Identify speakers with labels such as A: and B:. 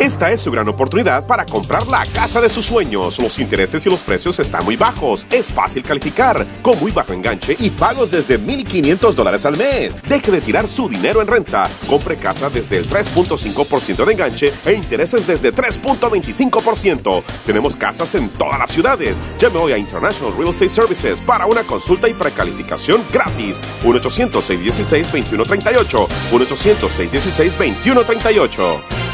A: Esta es su gran oportunidad para comprar la casa de sus sueños. Los intereses y los precios están muy bajos. Es fácil calificar, con muy bajo enganche y pagos desde $1,500 al mes. Deje de tirar su dinero en renta. Compre casa desde el 3.5% de enganche e intereses desde 3.25%. Tenemos casas en todas las ciudades. Llame hoy a International Real Estate Services para una consulta y precalificación gratis. 1-800-616-2138. 1-800-616-2138.